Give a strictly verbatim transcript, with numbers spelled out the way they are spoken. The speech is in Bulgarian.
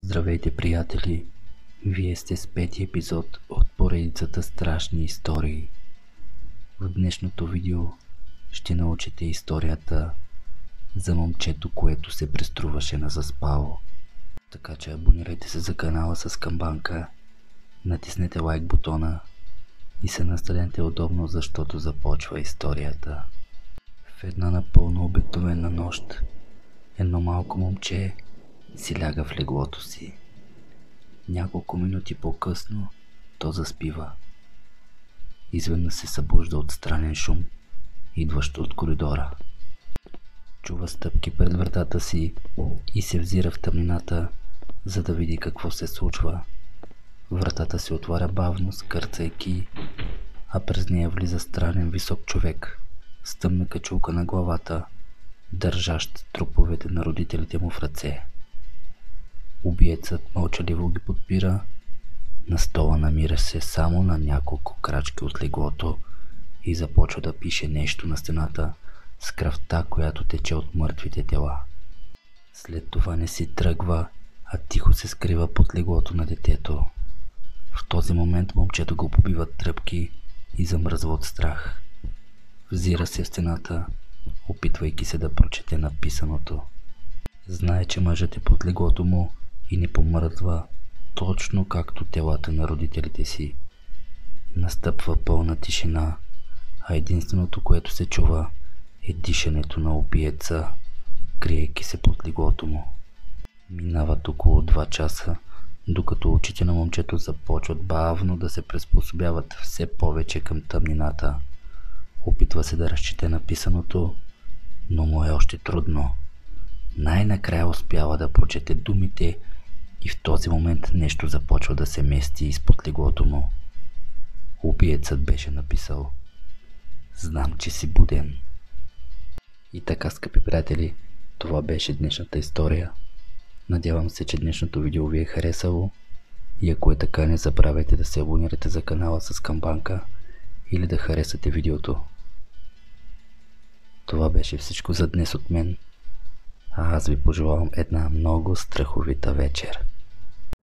Здравейте, приятели! Вие сте с пети епизод от поредицата страшни истории. В днешното видео ще научите историята за момчето, което се преструваше на заспало. Така че абонирайте се за канала с камбанка, натиснете лайк бутона и се настанете удобно, защото започва историята. В една напълно обикновена нощ едно малко момче си ляга в леглото си. Няколко минути по-късно то заспива. Изведнъж се събужда от странен шум, идващ от коридора. Чува стъпки пред вратата си и се взира в тъмнината, за да види какво се случва. Вратата се отваря бавно, скърцайки, а през нея влиза странен висок човек с тъмна качулка на главата, държащ труповете на родителите му в ръце. Убиецът мълчаливо ги подпира. На стола намира се само на няколко крачки от леглото и започва да пише нещо на стената с кръвта, която тече от мъртвите тела. След това не си тръгва, а тихо се скрива под леглото на детето. В този момент момчето го побиват тръпки и замръзва от страх. Взира се в стената, опитвайки се да прочете написаното. Знае, че мъжът е под леглото му и не помръдва, точно както телата на родителите си. Настъпва пълна тишина, а единственото, което се чува, е дишането на убиеца, криейки се под леглото му. Минават около два часа, докато очите на момчето започват бавно да се приспособяват все повече към тъмнината. Опитва се да разчете написаното, но му е още трудно. Най-накрая успява да прочете думите и в този момент нещо започва да се мести изпод леглото му. Убиецът беше написал: "Знам, че си буден." И така, скъпи приятели, това беше днешната история. Надявам се, че днешното видео ви е харесало и ако е така, не забравяйте да се абонирате за канала с камбанка или да харесате видеото. Това беше всичко за днес от мен. А аз ви пожелавам една много страховита вечер.